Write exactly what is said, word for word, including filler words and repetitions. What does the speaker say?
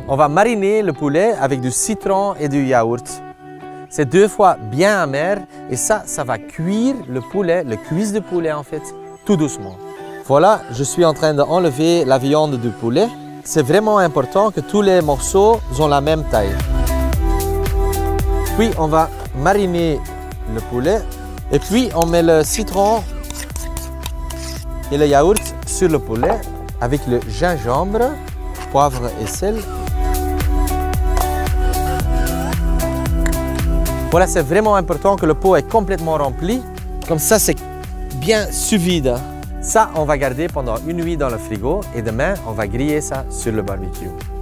On va mariner le poulet avec du citron et du yaourt. C'est deux fois bien amer et ça, ça va cuire le poulet, le cuisse de poulet en fait, tout doucement. Voilà, je suis en train d'enlever la viande du poulet. C'est vraiment important que tous les morceaux ont la même taille. Puis on va mariner le poulet et puis on met le citron et le yaourt sur le poulet avec le gingembre, poivre et sel. Voilà, c'est vraiment important que le pot est complètement rempli. Comme ça, c'est bien sous vide. Ça, on va garder pendant une nuit dans le frigo et demain, on va griller ça sur le barbecue.